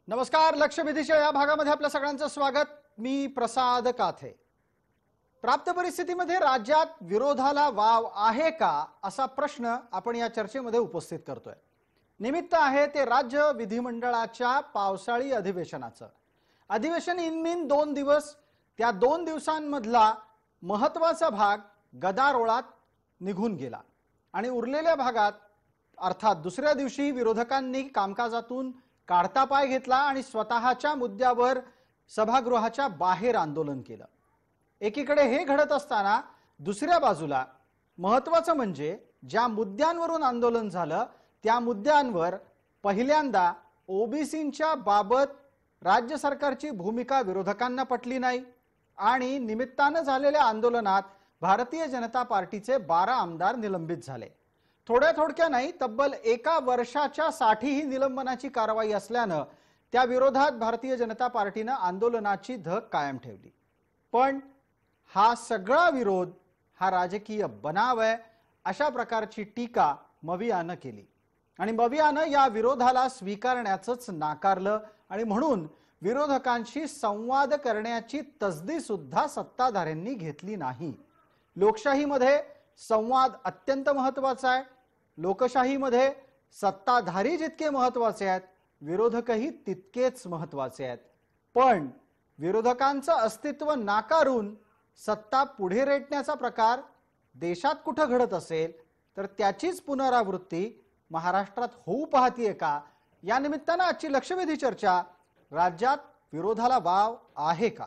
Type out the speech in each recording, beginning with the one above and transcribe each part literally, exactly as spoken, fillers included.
नमस्कार. लक्षवेधीच्या या भागामध्ये आपल्या सगळ्यांचं स्वागत. मी प्रसाद काथे. प्राप्त परिस्थितीमध्ये राज्यात विरोधाला वाव आहे का असा प्रश्न आपण या चर्चेमध्ये उपस्थित करतोय. निमित्त आहे ते राज्य विधिमंडळाच्या पावसाळी अधिवेशनाचं. अधिवेशन इनमिन दोन दिवस, त्या दोन दिवसांमधला महत्त्वाचा भाग गदारोळात निघून गेला आणि उरलेल्या भागात अर्थात दुसऱ्या दिवशी विरोधकांनी कामकाजातून काढता पाय घेतला आणि स्वतःच्या मुद्द्यावर सभागृहाच्या बाहेर आंदोलन केलं. एकीकडे हे घडत असताना दुसऱ्या बाजूला महत्त्वाचं म्हणजे ज्या मुद्द्यांवरून आंदोलन झालं त्या मुद्द्यांवर पहिल्यांदा ओबीसींच्या बाबत राज्य सरकारची भूमिका विरोधकांना पटली नाही आणि निमित्तानं झालेल्या आंदोलनात भारतीय जनता पार्टीचे बारा आमदार निलंबित झाले. थोड्या थोडक्या नाही, तब्बल एका वर्षाच्या साठी ही निलंबनाची कारवाई असल्यानं त्या विरोधात भारतीय जनता पार्टीनं आंदोलनाची धग कायम ठेवली. पण हा सगळा विरोध हा राजकीय बनाव आहे अशा प्रकारची टीका मवियानं केली आणि मवियानं या विरोधाला स्वीकारण्याचंच नाकारलं आणि म्हणून विरोधकांशी संवाद करण्याची तसदी सुद्धा सत्ताधाऱ्यांनी घेतली नाही. लोकशाहीमध्ये संवाद अत्यंत महत्त्वाचा आहे. लोकशाहीमध्ये सत्ताधारी जितके महत्त्वाचे आहेत विरोधकही तितकेच महत्त्वाचे आहेत. पण विरोधकांचं अस्तित्व नाकारून सत्ता पुढे रेटण्याचा प्रकार देशात कुठं घडत असेल तर त्याचीच पुनरावृत्ती महाराष्ट्रात होऊ पाहतीये का, या निमित्तानं आजची लक्षवेधी चर्चा राज्यात विरोधाला वाव आहे का.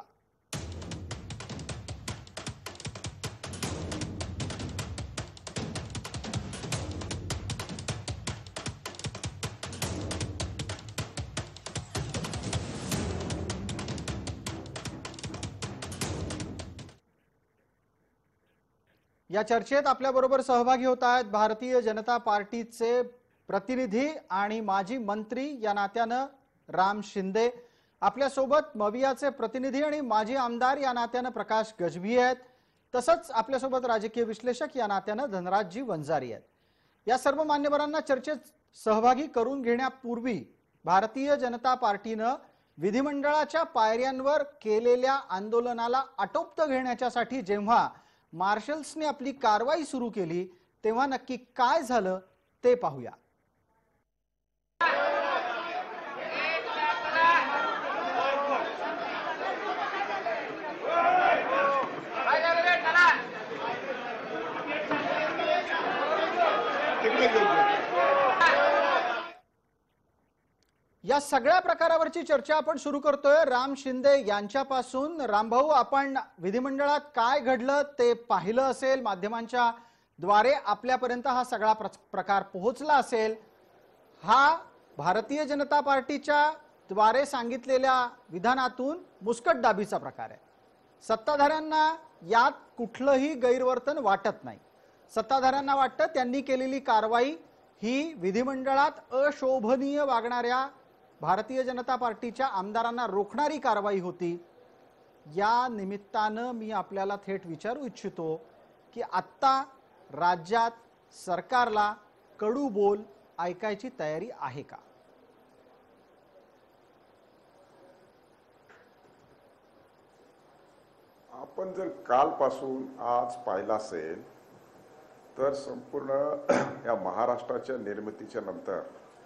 या चर्चेत आपल्याबरोबर सहभागी होत आहेत भारतीय जनता पार्टीचे प्रतिनिधी आणि माजी मंत्री या नात्यानं राम शिंदे. आपल्यासोबत मवियाचे प्रतिनिधी आणि माजी आमदार या नात्यानं प्रकाश गजभी आहेत. तसंच आपल्यासोबत राजकीय विश्लेषक या नात्यानं धनराजजी वंजारी आहेत. या सर्व मान्यवरांना चर्चेत सहभागी करून घेण्यापूर्वी भारतीय जनता पार्टीनं विधिमंडळाच्या पायऱ्यांवर केलेल्या आंदोलनाला आटोपत घेण्याच्यासाठी जेव्हा मार्शल्सने आपली कारवाई सुरू केली तेव्हा नक्की काय झालं ते पाहूया. या सगळ्या प्रकारावरची चर्चा आपण सुरू करतोय राम शिंदे यांच्यापासून. रामभाऊ, आपण विधिमंडळात काय घडलं ते पाहिलं असेल, माध्यमांच्या द्वारे आपल्यापर्यंत हा सगळा प्रकार पोहोचला असेल. हा भारतीय जनता पार्टीच्या द्वारे सांगितलेल्या विधानातून मुस्कटदाबीचा प्रकार आहे. सत्ताधाऱ्यांना यात कुठलंही गैरवर्तन वाटत नाही. सत्ताधाऱ्यांना वाटतं त्यांनी केलेली कारवाई ही विधिमंडळात अशोभनीय वागणाऱ्या भारतीय जनता पार्टीच्या आमदारांना रोखणारी कारवाई होती. या निमित्तानं मी आपल्याला थेट विचारू इच्छितो की आत्ता राज्यात सरकारला कडू बोल ऐकायची तयारी आहे का. आपण जर कालपासून आज पाहिला असेल तर संपूर्ण या महाराष्ट्राच्या निर्मितीच्या नंतर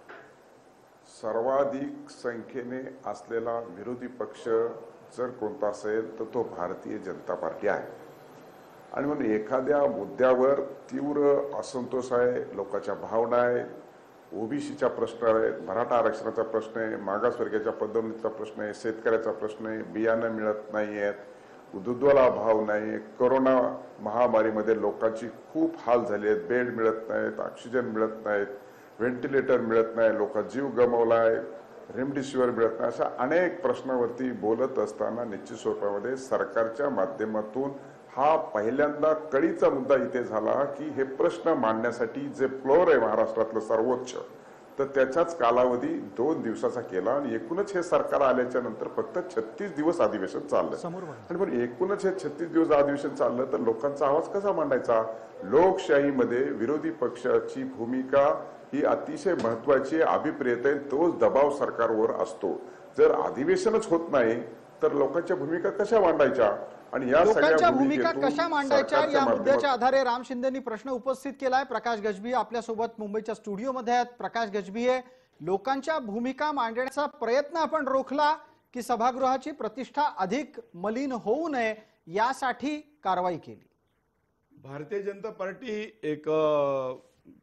सर्वाधिक संख्येने असलेला विरोधी पक्ष जर कोणता असेल तर तो भारतीय जनता पार्टी आहे. आणि म्हणून एखाद्या मुद्द्यावर तीव्र असंतोष आहे, लोकांच्या भावना आहेत, ओबीसीचा प्रश्न आहे, मराठा आरक्षणाचा प्रश्न आहे, मागासवर्गीयाच्या पदोन्नतीचा प्रश्न आहे, शेतकऱ्याचा प्रश्न आहे, बियाणं मिळत नाही आहेत, दूधाला भाव नाही, कोरोना महामारीमध्ये लोकांची खूप हाल झाले आहेत, बेड मिळत नाहीत, ऑक्सिजन मिळत नाहीत, व्हेंटिलेटर मिळत नाही, लोक जीव गमावलाय, रेमडेसिवीर मिळत नाही, अशा अनेक प्रश्नावरती बोलत असताना निश्चित स्वरूपामध्ये सरकारच्या माध्यमातून हा पहिल्यांदा कळीचा मुद्दा इथे झाला की हे प्रश्न मांडण्यासाठी जे फ्लोअर आहे महाराष्ट्रातलं सर्वोच्च, तर त्याचाच कालावधी दोन दिवसाचा केला आणि एकूणच हे सरकार आल्याच्या नंतर फक्त छत्तीस दिवस अधिवेशन चाललं. आणि पण एकूणच हे छत्तीस दिवस अधिवेशन चाललं तर लोकांचा आवाज कसा मांडायचा. लोकशाहीमध्ये विरोधी पक्षाची भूमिका ही अतिशय महत्वाची अभिप्रेत आहे. तोच दबाव सरकारवर असतो. जर अधिवेशनच होत नाही तर लोकांच्या भूमिका कशा मांडायच्या आणि या लोकांच्या भूमिका कशा मांडायच्या या मुद्द्याच्या माध्यमातून आधारे राम शिंदेनी प्रश्न उपस्थित केलाय. प्रकाश गजबी आपल्यासोबत मुंबईच्या स्टुडिओमध्ये आहेत. प्रकाश गजबी आहे, लोकांच्या भूमिका मांडण्याचा प्रयत्न आपण रोखला की सभागृहाची प्रतिष्ठा अधिक मलिन होऊ नये यासाठी कारवाई केली. भारतीय जनता पार्टी ही एक अ,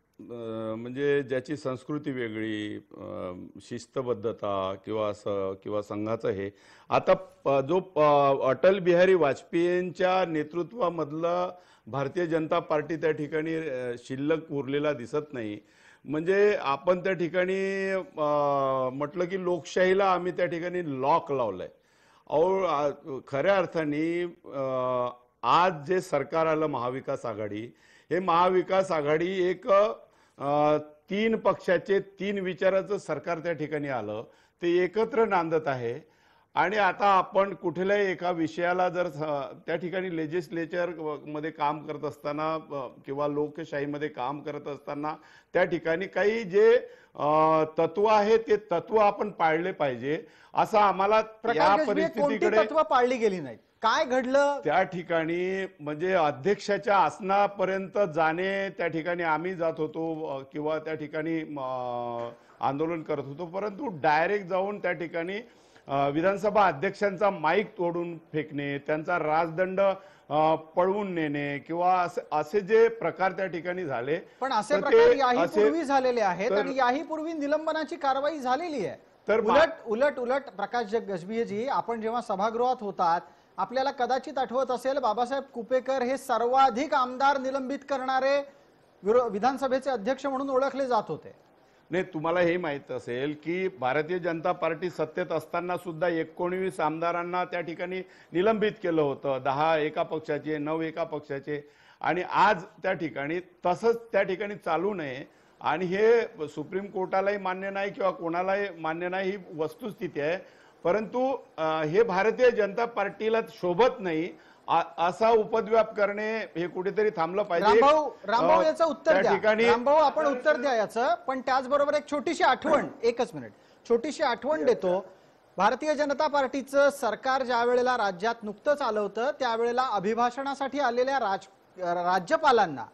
अ, म्हणजे ज्याची संस्कृती वेगळी, अ, शिस्तबद्धता किंवा असं किंवा संघाचं हे आता प- जो प- अटल बिहारी वाजपेयींच्या नेतृत्वामधलं भारतीय जनता पार्टी त्या ठिकाणी अ, शिल्लक उरलेला दिसत नाही. म्हणजे आपण त्या ठिकाणी अ, म्हटलं की लोकशाहीला आम्ही त्या ठिकाणी लॉक लावलंय. अहो आ- खऱ्या अर्थाने अ, आज जे सरकार आलं महाविकास आघाडी, हे महाविकास आघाडी एक अ, तीन पक्षाचे तीन विचाराचं सरकार त्या ठिकाणी आलं, ते एकत्र नांदत आहे. आणि आता आपण कुठल्याही एका विषयाला जर स- त्या ठिकाणी लेजिस्लेचर मध्ये काम करत असताना अ, किंवा लोकशाहीमध्ये काम करत असताना त्या ठिकाणी काही जे अ, तत्व आहे ते तत्व आपण पाळले पाहिजे, असं आम्हाला या प्रकाश गजबी, कोणती परिस्थितीकडे तत्व पाळली गेली नाहीत? काय घडलं? त्या ठिकाणी म्हणजे अध्यक्षाच्या आसनापर्यंत जाणे त्या ठिकाणी आम्ही जात होतो अ, किंवा त्या ठिकाणी अ, आंदोलन करत होतो, परंतु डायरेक्ट जाऊन त्या ठिकाणी अ, विधानसभा अध्यक्षांचा माईक तोडून फेकणे, त्यांचा राजदंड अ, पळवून नेणे किंवा असे असे जे प्रकार त्या ठिकाणी झाले. पण असे तर ते प्रकार याही असे- पूर्वी झालेले आहेत तर- आणि याही पूर्वी निलंबनाची कारवाई झालेली आहे. तर मा- उलट उलट उलट प्रकाश गजबीजी, आपण जेव्हा सभागृहात होतात आपल्याला कदाचित आठवत असेल बाबासाहेब कुपेकर हे सर्वाधिक आमदार निलंबित करणारे विरो- विधानसभेचे अध्यक्ष म्हणून ओळखले जात होते. नाही, तुम्हाला हे माहित असेल की भारतीय जनता पार्टी सत्तेत असताना सुद्धा एकोणवीस आमदारांना त्या ठिकाणी निलंबित केलं होतं. दहा एका पक्षाचे, नऊ एका पक्षाचे. आणि आज त्या ठिकाणी तसंच त्या ठिकाणी चालू नये आणि हे सुप्रीम कोर्टालाही मान्य नाही किंवा कोणालाही मान्य नाही, ही वस्तुस्थिती आहे. परंतु अ, हे भारतीय जनता पार्टीला शोभत नाही. आ- असा उपद्व्याप करणे हे कुठेतरी थांबलं पाहिजे. रामभाऊ रामभाऊ अ, याचं उत्तर त्या द्या. ठिकाणी रामभाऊ आपण उत्तर द्या याचं. पण त्याचबरोबर एक छोटीशी आठवण, एकच मिनिट, छोटीशी आठवण देतो. भारतीय जनता पार्टीचं सरकार ज्या वेळेला राज्यात नुकतंच आलं होतं त्यावेळेला अभिभाषणासाठी आलेल्या राज राज्यपालांना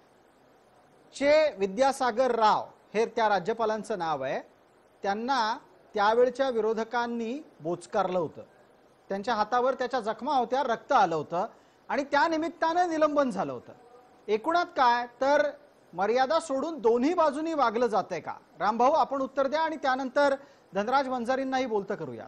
चे विद्यासागर राव हे त्या राज्यपालांचं नाव आहे, त्यांना त्यावेळच्या विरोधकांनी बोचकारलं होतं. त्यांच्या हातावर त्याच्या जखमा होत्या, रक्त आलं होतं आणि त्या निमित्तानं निलंबन झालं होतं. एकूणात काय तर मर्यादा सोडून दोन्ही बाजूनी वागलं जातंय का? रामभाऊ आपण उत्तर द्या आणि त्यानंतर धनराज वंजारींनाही बोलतं करूया.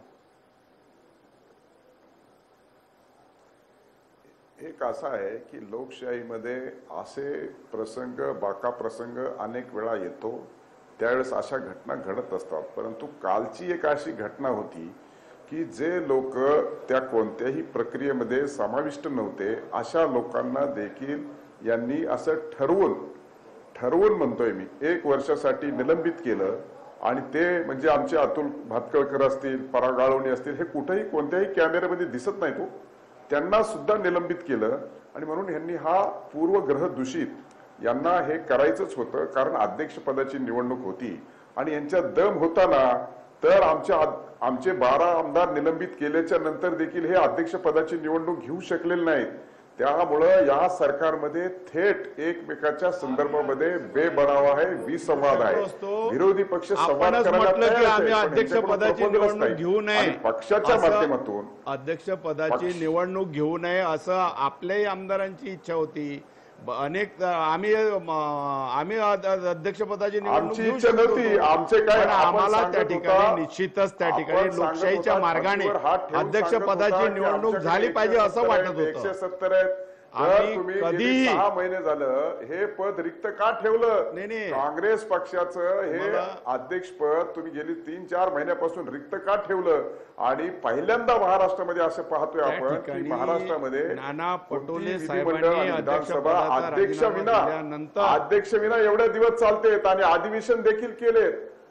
एक असा आहे की लोकशाहीमध्ये असे प्रसंग, बाका प्रसंग अनेक वेळा येतो, त्यावेळेस अशा घटना घडत असतात. परंतु कालची एक अशी घटना होती की जे लोक त्या कोणत्याही प्रक्रियेमध्ये समाविष्ट नव्हते अशा लोकांना देखील यांनी असं ठरवून ठरवून म्हणतोय मी एक वर्षासाठी निलंबित केलं. आणि ते म्हणजे आमचे अतुल भातखळकर असतील, पराग गाळवणी असतील, हे कुठेही कोणत्याही कॅमेऱ्यामध्ये दिसत नाही, तो त्यांना सुद्धा निलंबित केलं. आणि म्हणून यांनी हा पूर्वग्रह दूषित यांना हे करायचंच होतं, कारण अध्यक्षपदाची निवडणूक होती आणि यांच्या दम होताना तर आमच्या आमचे बारा आमदार निलंबित केल्याच्या नंतर देखील हे अध्यक्षपदाची निवडणूक घेऊ शकलेले नाहीत. त्यामुळं या सरकारमध्ये थेट एकमेकाच्या संदर्भामध्ये बेबनाव आहे, विसंवाद आहे. विरोधी पक्ष संवाद करायला तयार आम्ही आहे, पण अध्यक्षपदाची यांच्याकडून proposals निवडणूक नाही. घेऊ नये आणि पक्षाच्या असं- माध्यमातून अध्यक्षपदाची पक्ष- निवडणूक घेऊ नये असं आपल्याही आमदारांची इच्छा होती. ब- अनेक आम्ही म, आम्ही अद- अध्यक्षपदाची निवडणूक आमची घेऊ इच्छा शकत नव्हती. होतो. आमचे काय पण आपण आम्हाला त्या सांगत ठिकाणी होता- निश्चितच त्या आपण ठिकाणी सांगत लोकशाहीच्या होता, मार्गाने छातीवर हात ठेवून अध्यक्षपदाची सांगत होता की निवडणूक आमच्याकडे झाली पाहिजे असं एकशे वाटत सत्तर आहेत, होतं. एकशे सत्तर आहेत. तर आम्ही तुम्ही गेली कधीही- सहा महिने झालं हे पद रिक्त का ठेवलं? नाही, नाही. काँग्रेस पक्षाचं हे तुम्हाला- अध्यक्षपद तुम्ही गेली तीन चार महिन्यापासून रिक्त का ठेवलं? आणि पहिल्यांदा महाराष्ट्रामध्ये असं पाहतोय त्या आपण की ठिकाणी महाराष्ट्रामध्ये नाना पटोले कोणतीही साहेबांनी विधिमंडळ आणि विधानसभा अध्यक्षपदाचा अध्यक्ष राजीनामा विना दिल्यानंतर अध्यक्ष विना एवढे दिवस चालतेत आणि अधिवेशन देखील केलेत.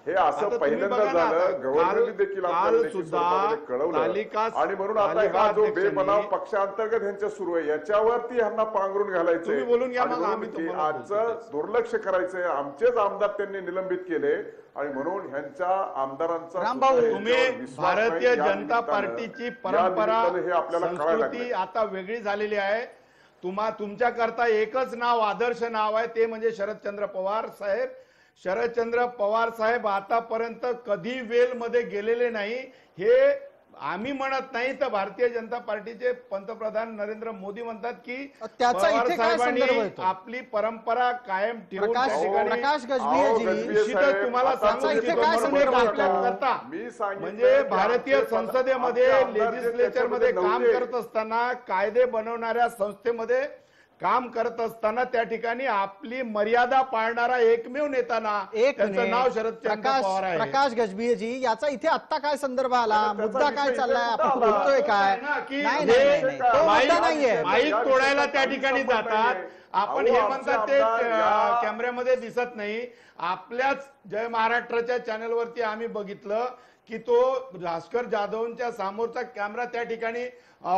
हे असं आता तुम्ही पहिल्यांदा बघा ना, आता झालं. गव्हर्नरने काल- देखील काल आपल्याला लेखी सुद्धा स्वरूपामध्ये कळवलं तालिका- आणि म्हणून आता तालिका हा जो अध्यक्षांनी- बेबनाव पक्षांतर्गत ह्यांच्या सुरू आहे याच्यावरती ह्यांना पांघरून घालायचंय तुम्ही बोलून घ्या, आणि मग म्हणून आम्ही की तुम्हाला आजचं बोलतो. दुर्लक्ष करायचंय. आमचेच आमदार त्यांनी निलंबित केले आणि म्हणून ह्यांच्या आमदारांचा रामभाऊ, सुद्धा तुम्ही याच्यावर विश्वास नाही. भारतीय या जनता निमित्तानं- पार्टीची या परंपरा निमित्तानं हे आपल्याला कळायला संस्कृती लागलंय. आता वेगळी झालेली आहे. तुम्हा तुमच्याकरता एकच नाव आदर्श नाव आहे, ते म्हणजे शरदचंद्र पवार साहेब. शरदचंद्र पवार साहेब आतापर्यंत कधी वेल मध्ये गेलेले नाही. हे आम्ही म्हणत नाही तर भारतीय जनता पार्टीचे पंतप्रधान नरेंद्र मोदी म्हणतात की त्याचा पवार इथे काय साहेबांनी संदर्भ येतो? आपली परंपरा कायम ठेवून प्रकाश त्या ठिकाणी- प्रकाश अहो, गजभियेजी गजभिये निश्चितच साहेब, तुम्हाला आता सांगू इथे इच्छितो, काय म्हणून संदर्भ एक येतो? आपल्या करता मी सांगितलं म्हणजे की भारतीय आमचे पद- संसदेमध्ये आमचे आमदार जे लेजिस्लेचर मध्ये त्याच्यामध्ये काम नव्हते. करत असताना, कायदे बनवणाऱ्या संस्थेमध्ये काम करत असताना त्या ठिकाणी आपली मर्यादा पाळणारा एकमेव नेता ना एक त्यांचं मिनिट. नाव शरदचंद्र प्रकाश पवार आहे. प्रकाश गजभियेजी, याचा इथे आत्ता काय संदर्भ आला? त्याचा मुद्दा काय विषय चाललाय? इथे आपण कुठं आला? बोलतोय काय? ना की नाही हे नाही नाही, तो माईक- मुद्दा नाहीये. माईक या तोडायला त्या विषयाचा ठिकाणी संबंध जातात. नाहीये. आपण अहो, हे आमचे म्हणतात ते आमदार या- कॅमेऱ्यामध्ये दिसत नाही. आपल्याच जय महाराष्ट्राच्या चॅनलवरती आम्ही बघितलं की तो भास्कर जाधवांच्या समोरचा कॅमेरा त्या ठिकाणी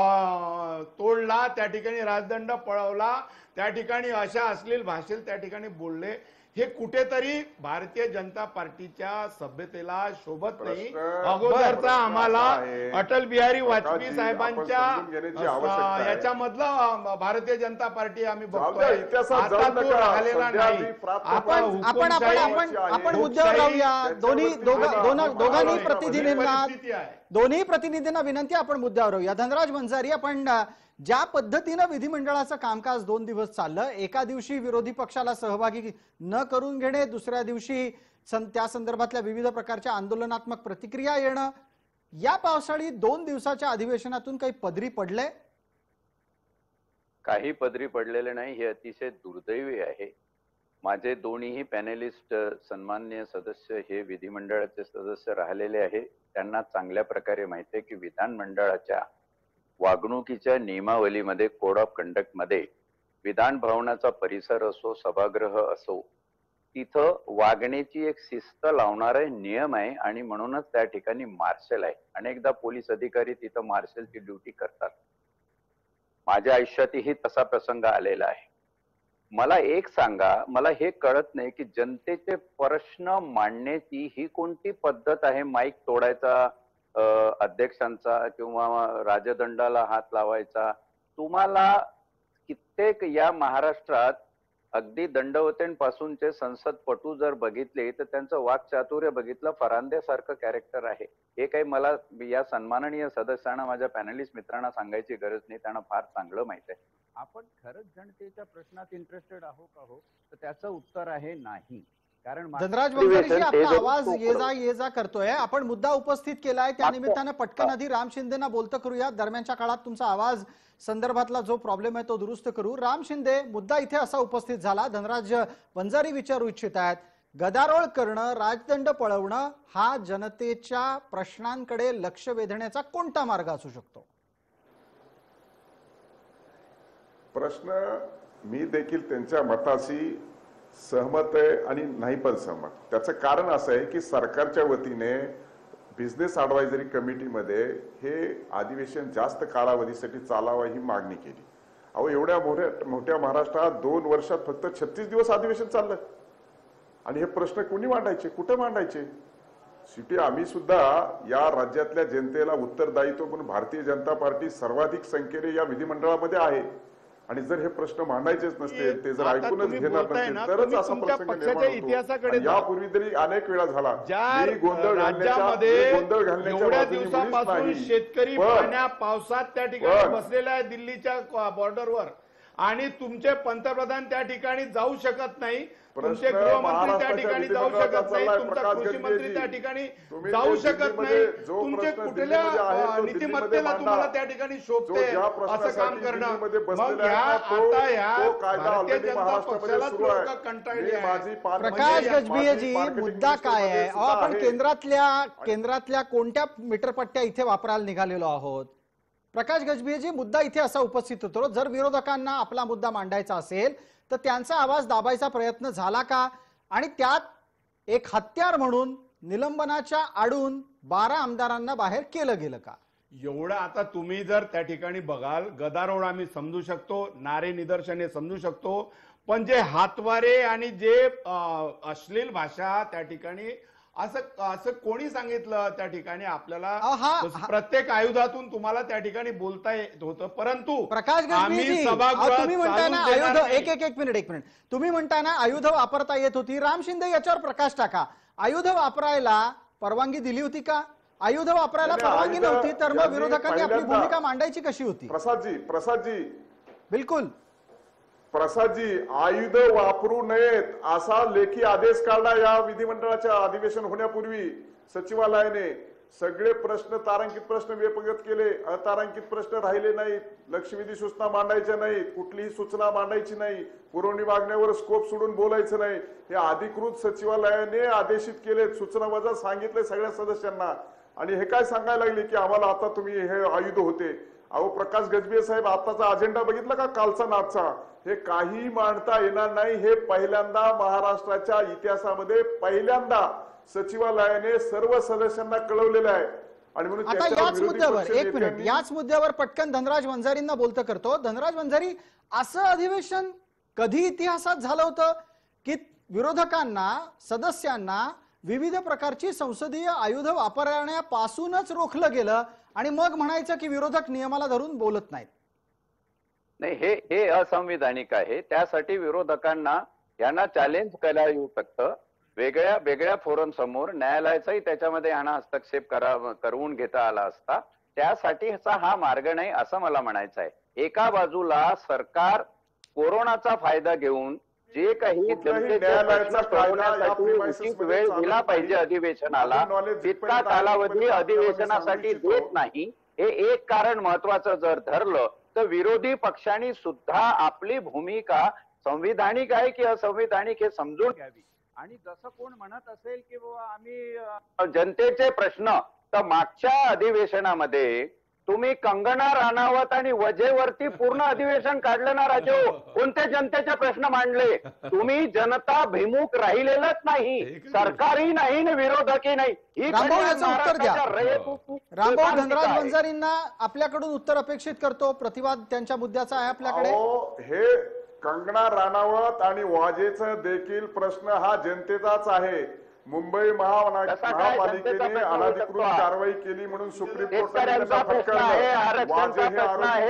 अं, तोडला, त्या ठिकाणी राजदंड पळवला, त्या ठिकाणी अशा अश्लील भाषेत त्या ठिकाणी बोलले. हे कुठेतरी भारतीय जनता पार्टीच्या सभ्यतेला शोभत नाही. प्रश्न- अगोदरचा प्रश्न आम्हाला असा आहे, अटल बिहारी वाजपेयी प्रकाशजी, साहेबांच्या आपण समजून घेण्याची आवश्यकता अं, आहे. याच्यामधलं अं, भारतीय जनता पार्टी आम्ही जाऊ द्या, बघतोय. इतिहासात आता जाऊ तो नका. राहिलेला सध्या नाही. जी प्राप्त आता आपण आपण आपण हुकुमशाही- आपण आपण आहे. मुद्द्यावर राहूया. त्याच्यावरती दोन्ही दोघा- बोला. दोन- आपण दोघांनी बोला. प्रतिनिधींना परिस्थिती आहे. दोन्ही प्रतिनिधींना विनंती, आपण मुद्द्यावर राहूया. धनराज वंजारी, आपण अ, ज्या पद्धतीनं विधिमंडळाचं कामकाज दोन दिवस चाललं, एका दिवशी विरोधी पक्षाला सहभागी न करून घेणे, दुसऱ्या दिवशी सं- त्या संदर्भातल्या विविध प्रकारच्या आंदोलनात्मक प्रतिक्रिया येणं, या पावसाळी दोन दिवसाच्या अधिवेशनातून काही पदरी पडलंय? काही पदरी पडलेले नाही. हे अतिशय दुर्दैवी आहे. माझे दोन्हीही पॅनेलिस्ट सन्माननीय सदस्य हे विधिमंडळाचे सदस्य राहिलेले आहे. त्यांना चांगल्या प्रकारे माहिती आहे की विधानमंडळाच्या वागणुकीच्या नियमावलीमध्ये, कोड ऑफ कंडक्ट मध्ये, विधान भवनाचा परिसर असो, सभागृह असो, तिथं वागण्याची एक शिस्त लावणारा नियम आहे आणि म्हणूनच त्या ठिकाणी मार्शल आहे. अनेकदा पोलीस अधिकारी तिथं मार्शलची ड्युटी करतात. माझ्या आयुष्यातही तसा प्रसंग आलेला आहे. मला एक सांगा, मला हे कळत नाही की जनतेचे प्रश्न मांडण्याची ही कोणती पद्धत आहे? माईक तोडायचा, अध्यक्षांचा किंवा राजदंडाला हात लावायचा. तुम्हाला कित्येक या महाराष्ट्रात अगदी दंडवतेंपासूनचे संसदपटू जर बघितले तर त्यांचं वाक्चातुर्य बघितलं, फरांद्यासारखं कॅरेक्टर आहे. हे काही मला या सन्माननीय सदस्यांना, माझ्या पॅनलिस्ट मित्रांना सांगायची गरज नाही. त्यांना फार चांगलं माहित आहे. आपण खरंच जनतेच्या प्रश्नात इंटरेस्टेड आहो का हो, तर त्याचं उत्तर आहे नाही. कारण धनराज वंजारीजी, आपला आवाज ये जा ये जा करतोय. आपण मुद्दा उपस्थित केलाय, त्या निमित्तानं पटकन आधी राम शिंदेना बोलतं करूया. दरम्यानच्या काळात तुमचा आवाज संदर्भातला जो प्रॉब्लेम आहे तो दुरुस्त करू. राम शिंदे, मुद्दा इथे असा उपस्थित झाला, धनराज वंजारी विचारू इच्छित आहेत, गदारोळ करणं, राजदंड पळवणं हा जनतेच्या प्रश्नांकडे लक्ष वेधण्याचा कोणता मार्ग असू शकतो? प्रश्न, मी देखील त्यांच्या मताशी सहमत आहे आणि नाही पण सहमत. त्याचं कारण असं आहे की सरकारच्या वतीने बिझनेस ॲडवायझरी कमिटीमध्ये हे अधिवेशन जास्त कालावधीसाठी चालावं ही मागणी केली. अहो, एवढ्या मोठ्या मोठ्या महाराष्ट्रात दोन वर्षात फक्त छत्तीस दिवस अधिवेशन चाललं आणि हे प्रश्न कोणी मांडायचे, कुठं मांडायचे? शेवटी आम्ही सुद्धा या राज्यातल्या जनतेला उत्तरदायित्व म्हणून भारतीय जनता पार्टी सर्वाधिक संख्येने या विधिमंडळामध्ये आहे आणि जर हे प्रश्न मांडायचेच नसतील, ते जर आता ऐकूनच तुम्ही घेणार बोलताय ना, नसतील तरच तुम्ही असा तुमच्या प्रसंग पक्षाच्या निर्माण होतो. इतिहासाकडे आणि जा. यापूर्वी तरी अनेक वेळा झाला. ज्या मी गोंधळ घालण्याच्या राज्यामध्ये मी गोंधळ घालण्याच्या एवढ्या बाजूने मुळीच दिवसापासून नाही. शेतकरी पण- पाण्या पावसात त्या ठिकाणी पण- बसलेला आहे दिल्लीच्या बॉर्डरवर, आणि तुमचे पंतप्रधान त्या ठिकाणी जाऊ शकत नाही, तुमचे प्रश्न गृहमंत्री त्या महाराष्ट्राच्या ठिकाणी जाऊ शकत विधिमंडळाचा नाही, चाललाय, तुमचा प्रकाश कृषी मंत्री गजभियेजी. त्या ठिकाणी तुम्ही जाऊ ते शकत नाही. दिल्लीमध्ये जो तुमचे प्रश्न कुठल्या दिल्लीमध्ये आहे, तो अं, दिल्लीमध्ये नीतिमत्तेला मांडा. तुम्हाला त्या ठिकाणी शोभते जो ज्या असं काम प्रश्नासाठी करणं. दिल्लीमध्ये मग बसलेला ह्या आहे ना, तो- आता ह्या तो कायदा भारतीय already जनता महाराष्ट्रामध्ये पक्षाला सुरू आहे. लोक कंटाळली मी आहे. माझी पार- प्रकाश म्हणजे गजभियेजी, माझी मुद्दा marketing काय आहे? minister अहो, मध्ये आपण सुद्धा आहे. केंद्रातल्या केंद्रातल्या कोणत्या मीटरपट्ट्या इथे वापरायला निघालेलो आहोत? प्रकाश गजभियेजी, मुद्दा इथे असा उपस्थित होतो, जर विरोधकांना आपला मुद्दा मांडायचा असेल तर त्यांचा आवाज दाबायचा प्रयत्न झाला का? आणि त्यात एक हत्यार म्हणून निलंबनाच्या आडून बारा आमदारांना बाहेर केलं गेलं का? एवढं आता तुम्ही जर त्या ठिकाणी बघाल, गदारोळ आम्ही समजू शकतो, नारे निदर्शने समजू शकतो, पण जे हातवारे आणि जे अश्लील भाषा त्या ठिकाणी, असं असं कोणी सांगितलं त्या ठिकाणी आपल्याला? प्रत्येक आयुधातून तुम्हाला त्या ठिकाणी बोलता येत होतं, परंतु प्रकाश गजभियेजी, तुम्ही म्हणताय ना आयुध, एक एक एक मिनिट एक मिनिट तुम्ही म्हणताय ना आयुध वापरता येत होती. राम शिंदे याच्यावर प्रकाश टाका. आयुध वापरायला परवानगी दिली होती का? आयुध वापरायला परवानगी नव्हती तर मग विरोधकांनी आपली भूमिका मांडायची कशी होती? प्रसादजी प्रसादजी बिलकुल प्रसादजी, आयुध वापरू नयेत असा लेखी आदेश काढला या विधिमंडळाच्या अधिवेशन होण्यापूर्वी सचिवालयाने. सगळे प्रश्न, तारांकित प्रश्न व्यपगत केले, अतारांकित प्रश्न राहिले नाहीत, लक्षवेधी सूचना मांडायच्या नाहीत, कुठलीही सूचना मांडायची नाही, पुरवणी मागण्यावर स्कोप सोडून बोलायचं नाही, हे अधिकृत सचिवालयाने आदेशित केले. सूचना वजा सांगितले सगळ्या सदस्यांना. आणि हे काय सांगायला लागले की आम्हाला आता तुम्ही हे आयुध होते. अहो प्रकाश गजभिये साहेब, आताचा अजेंडा बघितला का कालचा नाचचा? हे काही मांडता येणार नाही. हे पहिल्यांदा महाराष्ट्राच्या इतिहासामध्ये पहिल्यांदा सचिवालयाने सर्व सदस्यांना कळवलेलं आहे. आणि म्हणून आता याच मुद्द्यावर एक मिनिट याच मुद्द्यावर पटकन धनराज वंजारींना बोलतं करतो. धनराज वंजारी, असं अधिवेशन कधी इतिहासात झालं होतं की विरोधकांना, सदस्यांना विविध प्रकारची संसदीय आयुध वापरण्यापासूनच रोखलं गेलं आणि मग म्हणायचं की विरोधक नियमाला धरून बोलत नाहीत? नाही, हे हे असंविधानिक आहे. त्यासाठी विरोधकांना यांना चॅलेंज करायला येऊ शकतं. वेगळ्या वेगळ्या फोरम समोर न्यायालयाचाही त्याच्यामध्ये यांना हस्तक्षेप करा करून घेता आला असता. त्यासाठीचा हा मार्ग नाही असं मला म्हणायचं आहे. एका बाजूला सरकार कोरोनाचा फायदा घेऊन जे काही उचित वेळ दिला पाहिजे अधिवेशनाला, तितका कालावधी अधिवेशनासाठी देत नाही. हे एक कारण महत्वाचं जर धरलं तर विरोधी पक्षांनी सुद्धा आपली भूमिका संविधानिक आहे की असंविधानिक हे समजून घ्यावी. आणि जसं कोण म्हणत असेल की बाबा आम्ही जनतेचे प्रश्न, तर मागच्या अधिवेशनामध्ये तुम्ही कंगना राणावत आणि वजेवरती पूर्ण अधिवेशन काढलं ना राजू. कोणते जनतेचे प्रश्न मांडले? तुम्ही जनता भिमुख राहिलेलंच नाही, सरकारही नाही आणि विरोधकही नाही. ही रामभाऊ याचं उत्तर द्या. रामभाऊ, धनराज वंजारींना आपल्याकडून उत्तर अपेक्षित करतो. प्रतिवाद त्यांच्या मुद्द्याचा आहे आपल्याकडे. हे कंगना राणावत आणि वाजेचा देखील प्रश्न हा जनतेचाच आहे. मुंबई महापालिकेने अनधिकृत कारवाई केली म्हणून सुप्रीम कोर्टाने त्यांना फटकारलं. वाजे हे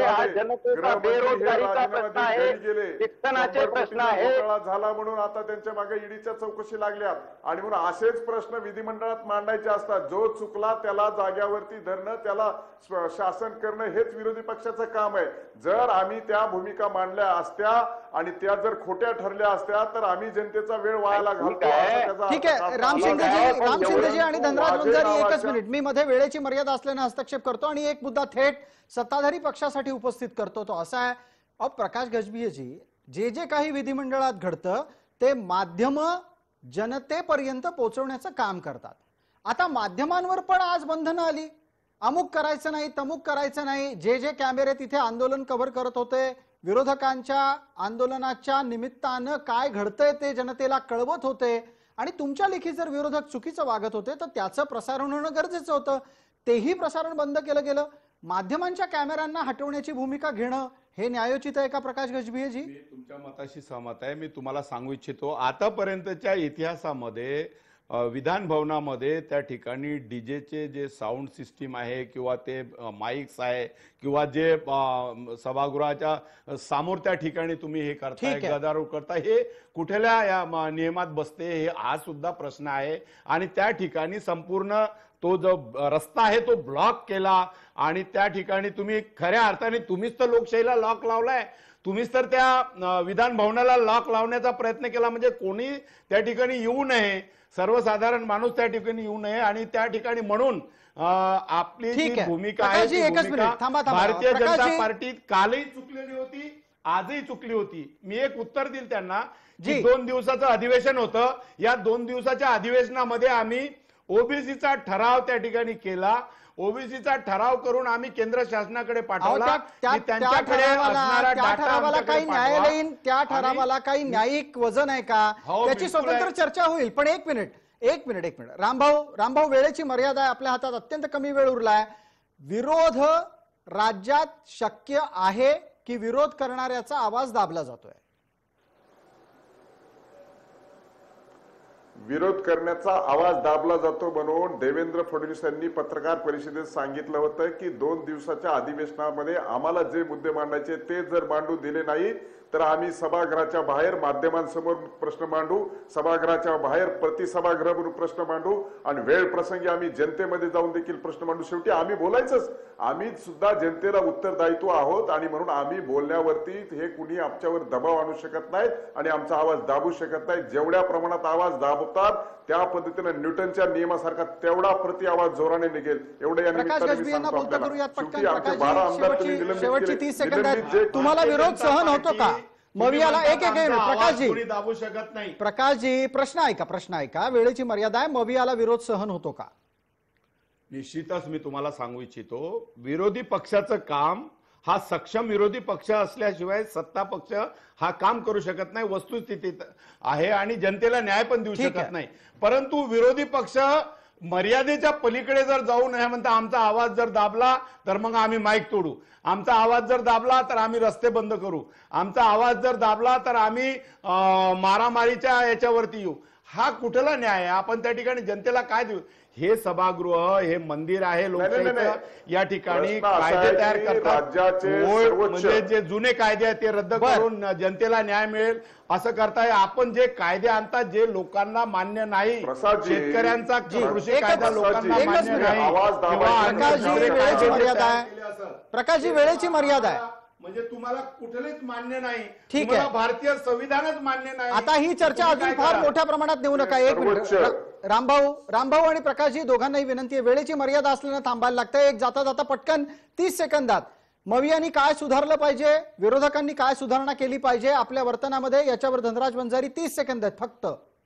आरोपी झाला म्हणून आता त्यांच्या मागे ईडीच्या चौकशी लागल्यात. आणि म्हणून असेच प्रश्न विधिमंडळात मांडायचे असतात. जो चुकला त्याला जाग्यावरती धरणं, त्याला शासन करणं हेच विरोधी पक्षाचं काम आहे. जर आम्ही त्या भूमिका मांडल्या असत्या आणि त्या जर खोट्या ठरल्या असत्या तर आम्ही जनतेचा वेळ वायाला घालतो. ठीक आहे राम शिंदेजी, राम शिंदेजी आणि धनराज वंजारी, एकच मिनिट, मी मध्ये वेळेची मर्यादा असल्याने हस्तक्षेप करतो आणि एक मुद्दा थेट सत्ताधारी पक्षासाठी उपस्थित करतो. तो असा आहे, अ प्रकाश गजभियेजी, जे जे काही विधिमंडळात घडतं ते माध्यम जनतेपर्यंत पोहोचवण्याचं काम करतात. आता माध्यमांवर पण आज बंधनं आली. अमुक करायचं नाही, तमुक करायचं नाही. जे जे कॅमेरे तिथे आंदोलन कव्हर करत होते, विरोधकांच्या आंदोलनाच्या निमित्तानं काय घडतंय ते जनतेला कळवत होते आणि तुमच्या लेखी जर विरोधक चुकीचं वागत होते तर त्याचं प्रसारण होणं गरजेचं होतं. तेही प्रसारण बंद केलं गेलं. माध्यमांच्या कॅमेऱ्यांना हटवण्याची भूमिका घेणं हे न्यायोचित आहे का प्रकाश गजभियेजी? मी तुमच्या मताशी सहमत आहे. मी तुम्हाला सांगू इच्छितो, आतापर्यंतच्या इतिहासामध्ये विधान भवनामध्ये त्या ठिकाणी डीजेचे जे साऊंड सिस्टीम आहे किंवा ते माईक्स आहे किंवा जे सभागृहाच्या समोर त्या ठिकाणी तुम्ही हे करताय, गदारोळ करताय, हे कुठल्या या नियमात बसते हे हा सुद्धा प्रश्न आहे. आणि त्या ठिकाणी संपूर्ण तो जो रस्ता आहे तो ब्लॉक केला आणि त्या ठिकाणी तुम्ही खऱ्या अर्थाने तुम्हीच तर लोकशाहीला लॉक लावलाय. तुम्हीच तर त्या विधान भवनाला लॉक लावण्याचा प्रयत्न केला. म्हणजे कोणी त्या ठिकाणी येऊ नये, सर्वसाधारण माणूस त्या ठिकाणी येऊ नये. आणि त्या ठिकाणी म्हणून आपली जी भूमिका आहे भारतीय जनता पार्टी कालही चुकलेली होती, आजही चुकली होती. मी एक उत्तर देईल त्यांना की दोन दिवसाचं अधिवेशन होतं. या दोन दिवसाच्या अधिवेशनामध्ये आम्ही ओबीसीचा ठराव त्या ठिकाणी केला. ओबीसीचा ठराव करून आम्ही केंद्र शासनाकडे पाठवला. त्यांच्याकडे असणारा डाटा काही न्यायालयीन, त्या ठरावाला काही न्यायिक वजन आहे का, त्याची स्वतंत्र चर्चा होईल. पण एक मिनिट एक मिनिट एक मिनिट रामभाऊ रामभाऊ वेळेची मर्यादा आहे, आपल्या हातात अत्यंत कमी वेळ उरलाय. विरोध राज्यात शक्य आहे की विरोध करणाऱ्याचा आवाज दाबला जातोय? विरोध करण्याचा आवाज दाबला जातो म्हणून देवेंद्र फडणवीस यांनी पत्रकार परिषदेत सांगितलं होतं की दोन दिवसाच्या अधिवेशनामध्ये आम्हाला जे मुद्दे मांडायचे ते जर मांडू दिले नाही तर आम्ही सभागृहाच्या बाहेर माध्यमांसमोर प्रश्न मांडू, सभागृहाच्या बाहेर प्रतिसभागृह म्हणून प्रश्न मांडू आणि वेळ प्रसंगी आम्ही जनतेमध्ये जाऊन देखील प्रश्न मांडू. शेवटी आम्ही बोलायचंच, आम्ही सुद्धा जनतेला उत्तरदायित्व आहोत आणि म्हणून आम्ही बोलण्यावरती हे कुणी आमच्यावर दबाव आणू शकत नाहीत आणि आमचा आवाज दाबू शकत नाही. जेवढ्या प्रमाणात आवाज दाबतात त्या पद्धतीने न्यूटनच्या नियमासारखा तेवढा प्रति आवाज जोराने निघेल एवढं या प्रकाश निमित्ताने मी गजबी यांना सांगतो बोलता आपल्याला. करूयात पटकन. शेवटी आमचे बारा आमदार तुम्ही शेवटची निलंबित शेवटची केले. तीस सेकंद निलंबित आहेत. जे- तुम्हाला विरोध सहन होतो का? मवियाला एक एक मिनिट प्रकाशजी कोणी दाबू शकत नाही. प्रकाशजी प्रश्न ऐका प्रश्न ऐका वेळेची मर्यादा आहे. मवियाला विरोध सहन होतो का? निश्चितच मी तुम्हाला सांगू इच्छितो, विरोधी पक्षाचं काम हा सक्षम विरोधी पक्ष असल्याशिवाय सत्ता पक्ष हा काम करू शकत नाही, वस्तुस्थितीत आहे आणि जनतेला न्याय पण देऊ ठीक आहे. शकत नाही. परंतु विरोधी पक्ष मर्यादेच्या पलीकडे जर जाऊ नये म्हणता आमचा आवाज जर दाबला तर मग आम्ही माईक तोडू, आमचा आवाज जर दाबला तर आम्ही रस्ते बंद करू, आमचा आवाज जर दाबला तर आम्ही अं, मारामारीच्या याच्यावरती येऊ. हा कुठला न्याय आहे? आपण त्या ठिकाणी जनतेला काय देऊ? हे सभागृह हे मंदिर आहे नाही, नाही, लोकशाहीचं. नाही. या ठिकाणी प्रश्न असा आहे कायदे तयार की करतात. राज्याचे होय, सर्वोच्च- म्हणजे जे जुने कायदे आहेत ते रद्द बर. करून जनतेला न्याय मिळेल असं करताय. आपण जे कायदे आणतात जे लोकांना मान्य नाही, प्रसादजी, शेतकऱ्यांचा जी, कृषी एकच- कायदा लोकांना प्रसादजी, मान्य एकच नाही, आवाज दाबायचा किंवा अन्य प्रकाशजी, दुसरे वेळेची कायदे मर्यादा तयार आहे. केले असेल. प्रकाशजी वेळेची मर्यादा आहे. म्हणजे तुम्हाला कुठलेच मान्य नाही, ठीक तुम्हाला आहे. भारतीय संविधानच मान्य नाही. आता ही चर्चा तुम्ही अजून काय फार करा? मोठ्या प्रमाणात नेऊ नका. एक मिनिट सर्वोच्च. रा- रामभाऊ रामभाऊ आणि प्रकाशजी दोघांनाही विनंती आहे, वेळेची मर्यादा असल्यानं थांबायला लागतं. एक जाता जाता पटकन तीस सेकंदात मवियांनी काय सुधारलं पाहिजे, विरोधकांनी काय सुधारणा केली पाहिजे आपल्या वर्तनामध्ये, याच्यावर धनराज वंजारी तीस सेकंद आहेत फक्त.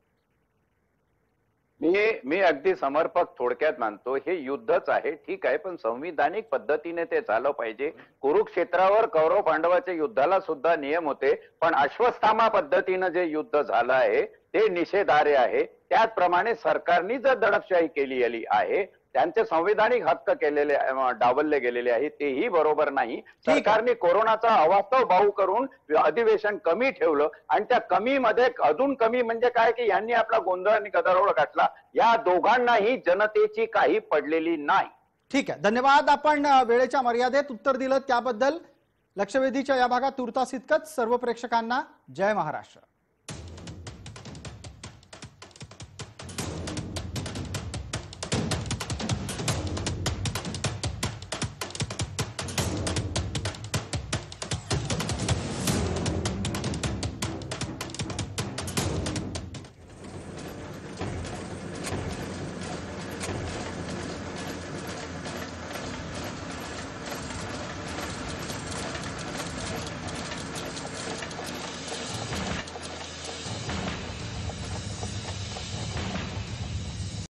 मी मी अगदी समर्पक थोडक्यात मानतो, हे युद्धच आहे, ठीक आहे, पण संविधानिक पद्धतीने ते झालं पाहिजे. कुरुक्षेत्रावर कौरव पांडवाच्या युद्धाला सुद्धा नियम होते, पण अश्वत्थामा पद्धतीनं जे युद्ध झालं आहे ते निषेधार्ह आहे. त्याचप्रमाणे सरकारनी जर दडपशाही केली आहे, त्यांचे संविधानिक हक्क केलेले डावलले गेलेले आहे, तेही बरोबर नाही. आहे. सरकारने कोरोनाचा अवास्तव बाऊ करून अधिवेशन कमी ठेवलं आणि त्या कमी मध्ये अजून कमी म्हणजे काय की यांनी आपला गोंधळ आणि गदारोळ घातला. या दोघांनाही जनतेची काही पडलेली नाही. ठीक आहे, धन्यवाद. आपण अ, वेळेच्या मर्यादेत उत्तर दिलं त्याबद्दल. लक्षवेधीच्या या भागात तुर्तास इतकंच. सर्व प्रेक्षकांना जय महाराष्ट्र.